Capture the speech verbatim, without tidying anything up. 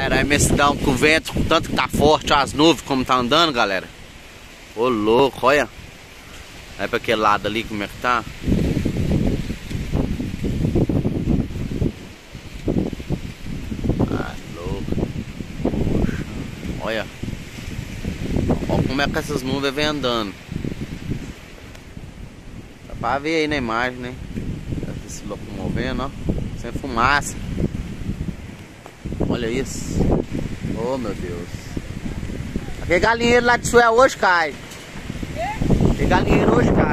galera, a imensidão com o vento, tanto que tá forte, ó, as nuvens como tá andando, galera. Ô louco, olha. Vai pra aquele lado ali como é que tá. Ah, louco. Puxa. Olha. Olha como é que essas nuvens vêm andando. Dá pra ver aí na imagem, né? Se locomovendo, ó. Sem fumaça. Olha isso. Oh, meu Deus. Aquele galinheiro lá de Sué hoje cai. Aquele galinheiro hoje cai.